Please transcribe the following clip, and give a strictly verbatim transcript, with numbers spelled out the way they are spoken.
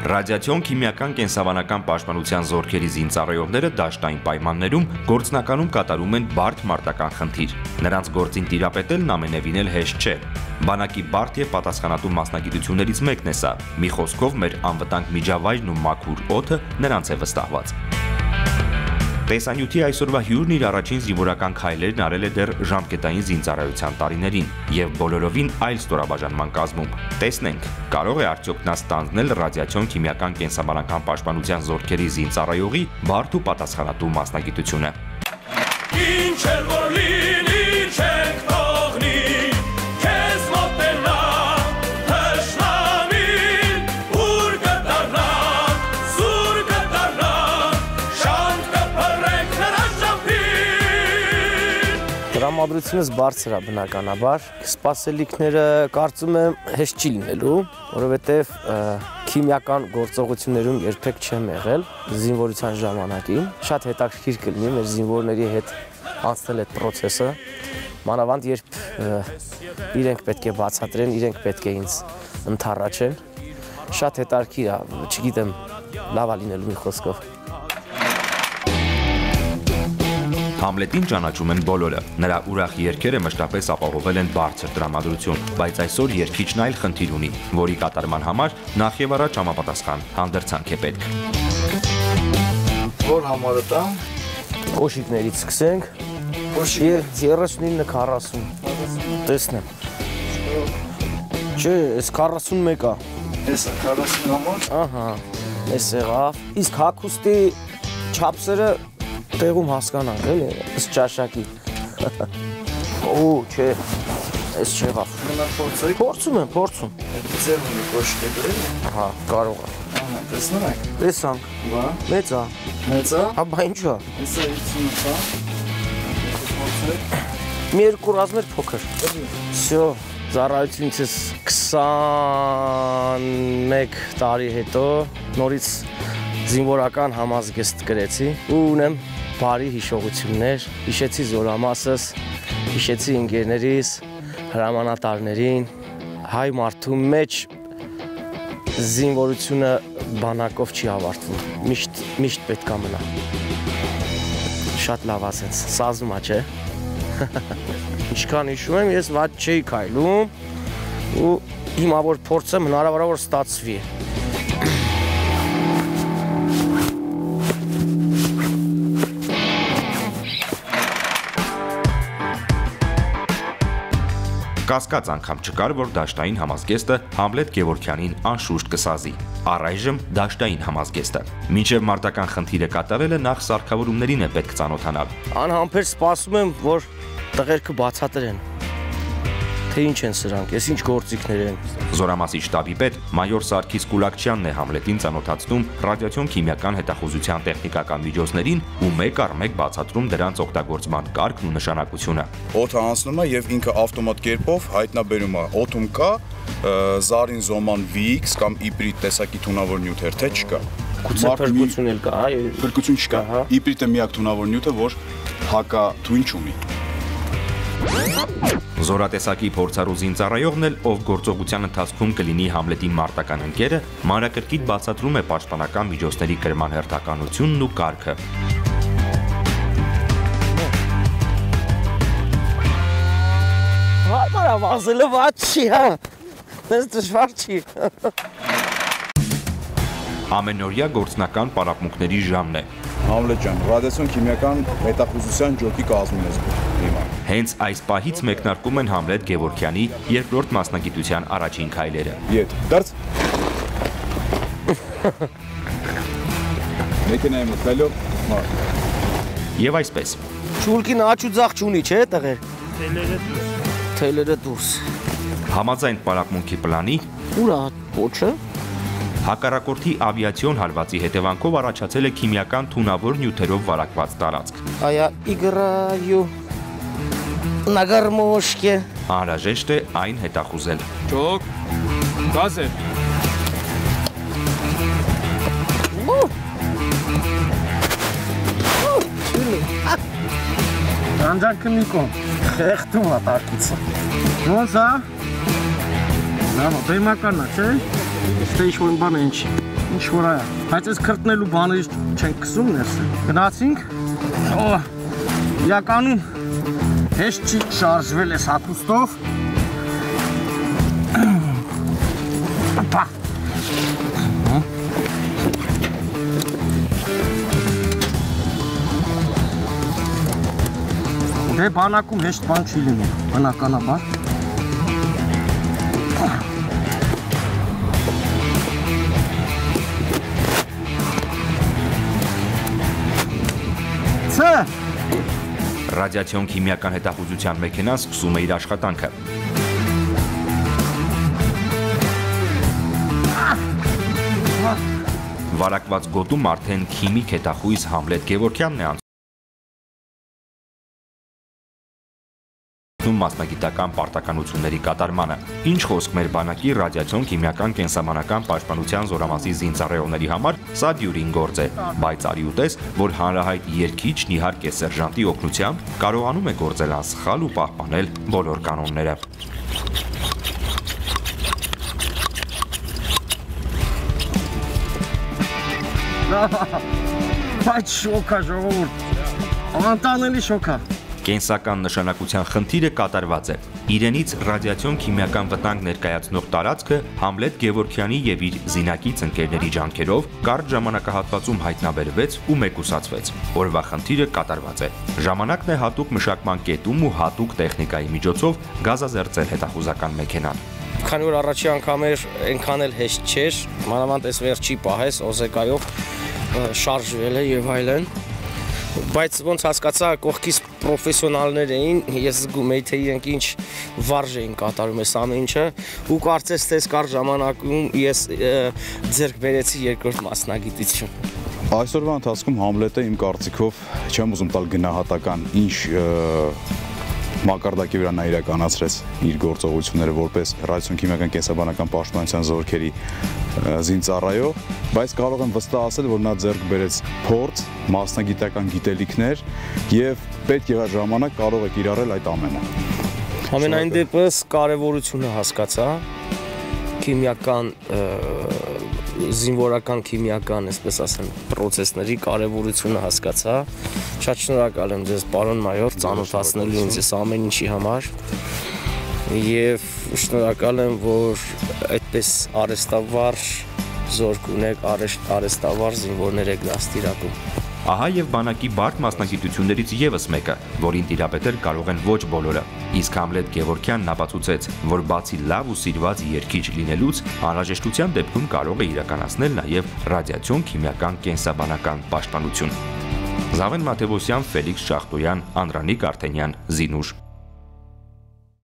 Ռադիացիոն քիմիական կենսաբանական պաշտպանության զորքերի զինծառայողները դաշտային պայմաններում գործնականում կատարում են բարդ մարտական խնդիր։ Նրանց գործին տիրապետելն ամենևին էլ հեշտ չէ։ Բանակի բարդ եւ պատասխանատու մասնագիտություններից մեկն է սա։ Մի խոսքով մեր անվտանգ միջավայրն ու մաքուր օդը նրանց է վստահված։ Տեսանյութի այսօրվա հյուրն իր առաջին զինվորական քայլերն արել է դեռ ժամկետային զինծառայության տարիներին եւ բոլորովին այլ ստորաբաժանման կազմում։ Տեսնենք, կարող է արդյոք նա ստանձնել ռադիացիոն քիմիական կենսաբանական պաշտպանության զորքերի զինծառայողի բարդ ու պատասխանատու մասնագիտությունը։ Ինչ էլ որ լինի, չենք թողնի, քեզ մոտենա, թշնամին, ուր կդառնա, սուր կդառնա, շանտ կփռենք նրա շամփին։ Տրամադրությունս բարձր է բնականաբար, սպասելիքները կարծում եմ հեշտ չի լինելու, որովհետև քիմիական գործողություններում երբեք չեմ եղել զինվորության ժամանակին։ Շատ հետաքրքիր կլինի մեր զինվորների հետ անցնել այդ process-ը, մանավանդ երբ իրենք պետք է բացատրեն, իրենք պետք է ինձ ընդառաջեն։ Շատ հետաքրքիր է, չգիտեմ, լավ է լինելու մի խոսքով։ Համլետին ճանաչում են բոլորը, նրա ուրախ երգերը մշտապես ապահովել են բարձր տրամադրություն, բայց այսօր երգիչն այլ խնդիր ունի, որի կատարման համար նախ եւ առաջ համապատասխան հանդերձանք է պետք։ Որ համարը տա։ Կոշիկներից սկսենք։ երեսունինը քառասուն։ Տեսնեմ։ Չէ, այս քառասունմեկ է։ Էս է քառասուն համար։ Ահա, էս եղավ։ Իսկ հագուստի չափսերը տեղում հասկանանք, էլի, ըստ ճաշակի։ Օ, չէ, այս չեղավ։ Փորձում եմ, փորձում։ Ձեր ունի կոշիկ է դրել։ Ահա, կարող է։ Ահա, տեսնում եք։ Տեսանք։ Բա։ Մեծ է։ Մեծ է։ Հա, բա ինչու է։ Էսը հիսունը է։ Մի երկու ռազմեր փոքր։ Всё, ծառայությունից քսանմեկ տարի հետո նորից զինվորական համազգեստ գրեցի ու ունեմ բարի հիշողություններ, հիշեցի զորամասս, հիշեցի ընկերներիս, հրամանատարներին, հայ մարդու մեջ զինվորությունը բանակով չի ավարտվում, միշտ, միշտ պետք է մնա։ Շատ լավ ասենց, սազում է, չէ։ Ինչքան հիշում եմ, ես ված չէի քայլում ու հիմա որ փորձեմ հնարավորավոր ստացվի։ Կասկած անգամ չկար, որ դաշտային համազգեստը Համլետ Գևորգյանին անշուշտ կսազի։ Առայժմ դաշտային համազգեստը։ Մինչև մարտական խնդիրը կատարելը նախ սարքավորումներին է պետք ծանոթանալ։ Անհամբեր սպասում եմ, որ տղերքը բացատրեն, թե ինչ են սրանք, ես ինչ գործիքներ են։ Զորամասի շտաբի պետ մայոր Սարգիս Կուլակչյանն է Համլետին ծանոթացնում ռադիացիոն քիմիական հետախուզության տեխնիկական միջոցներին ու մեկ առ մեկ բացատրում դրանց օգտագործման կարգն ու նշանակությունը։ Օդը անցնում է եւ ինքը ավտոմատ կերպով հայտնաբերում է օդում կա զարին զոման վի էքս կամ իպրիտ տեսակի թունավոր նյութեր, թե չկա։ Գուցե փրկություն էլ կա, այ փրկություն չկա։ Իպրիտը միակ թունավոր նյութը, որ հակա թույն չունի։ Զորատեսակի փորձառու զինծառայողն էլ, ով գործողության ընթացքում կլինի Համլետի մարտական ընկերը, մանրակրկիտ բացատրում է պաշտպանական միջոցների կրման հերթականությունն ու կարգը։ Հարմար ավազելը ված չի, հա, մեզ դժվար չի։ Ամենօրյա գործնական պարապմունքների ժամն է։ Համլետ ջան, ռադիացիոն քիմիական հետախուզության ջոկի կազմում ես հիմա։ Հենց այս պահից մեկնարկում են Համլետ Գևորգյանի երկրորդ մասնագիտության առաջին քայլերը։ Ետ, դարձ։ Մեքենայում մտնելով, մար։ Եվ այսպես։ Չուլկին աչ ու ձախ չունի, չէ՞ տղեր։ Թելերը դուրս։ Թելերը դուրս։ Համաձայն պարապմունքի պլանի։ Ուր է փոչը։ Հակառակորդի ավիացիոն հարվածի հետևանքով առաջացել է քիմիական թունավոր նյութերով վարակված տարածք։ Այա իգրայու նագարմոշկե։ Անհրաժեշտ է այն հետախուզել։ Ճոկ, գազ է։ Անջարկը մի կոմ, խեղտում է տարկիցը։ Ոնց է։ Նամա, բեմականա, չէ։ Ստե ինչ-որ բան է ինչի։ Ինչ որ է, բայց այս քրտնելու բաներից չենք կսում ներսը։ Գնացինք, իրականում հեշտ չի շարժվել այս հագուստով։ Ապա։ Դե բանակում հեշտ բան չի լինում, բնականաբար։ Ռադիացիոն քիմիական հետախուզության մեքենան սկսում է իր աշխատանքը։ Վարակված գոտում արդեն քիմիկ հետախույզ Համլետ Գևորգյանն է անցնում մասնագիտական պարտականությունների կատարմանը։ Ինչ խոսք մեր բանակի ռադիացիոն քիմիական կենսաբանական պաշտպանության զորամասի զինծառայողների համար սա դյուրին գործ է, բայց արի ուտես, որ հանրահայտ երգիչն իհարկե սերժանտի օգնությամբ կարողանում է գործել անսխալ ու պահպանել բոլոր կանոնները։ Բայց շոկ է, ժողովուրդ, անտանելի շոկ է։ Կենսական նշանակության խնդիրը կատարված է։ Իրենից ռադիացիոն քիմիական վտանգ ներկայացնող տարածքը Համլետ Գևորգյանի եւ իր զինակից ընկերների ջանքերով կարճ ժամանակահատվածում հայտնաբերվեց ու մեկուսացվեց։ Օրվա խնդիրը կատարված է։ Ժամանակն է հատուկ մշակման կետում ու հատուկ տեխնիկայի միջոցով գազազերծել հետախուզական մեքենան։ Քանի որ առաջի անգամ էր այնքան էլ հեշտ չէր, մանավանդ այս վերջի պահես օզեկայով շարժվել է եւ այլն։ Բայց ոնց հասկացա, կողքից պրոֆեսիոնալներ էին, ես զգում էի, թե իրենք ինչ վարժ էին կատարում այս ամեն ինչը, ու կարծես թե կարճ ժամանակում ես ձեռք բերեցի երկրորդ մասնագիտություն։ Այսօրվա ընթացքում Համլետը իմ կարծիքով չեմ ուզում տալ գնահատական ինչ մակարդակի վրա նա իրականացրեց իր գործողությունները որպես ռադիացիոն քիմիական կենսաբանական պաշտպանության զորքերի զինծառայող, բայց կարող եմ վստահ ասել, որ նա ձեռք բերեց փորձ, մասնագիտական գիտելիքներ եւ պետք եղած ժամանակ կարող է կիրառել այդ ամենը։ Ամենայն դեպս կարևորությունը հասկացա քիմիական զինվորական քիմիական, այսպես ասեմ, պրոցեսների կարևորությունը հասկացա։ Շատ շնորհակալ եմ ձեզ, պարոն մայոր, ծանոթացնելու ինձ այս ամեն ինչի համար եւ շնորհակալ եմ, որ այդպես արհեստավարժ զորք ունեք, արհեստավարժ զինվորներ եք դաստիարակում։ Ահա եւ բանակի բարդ մասնագիտություններից եւս մեկը, որին տիրապետել կարող են ոչ բոլորը։ Իսկ Համլետ Գևորգյանն ապացուցեց, որ բացի լավ ու սիրված երգիչ լինելուց, անհրաժեշտության դեպքում կարող է իրականացնել նաեւ ռադիացիոն քիմիական կենսաբանական պաշտպանություն։ Զավեն Մաթևոսյան, Ֆելիքս Շախտոյան, Անդրանիկ Արթենյան, Զինուշ։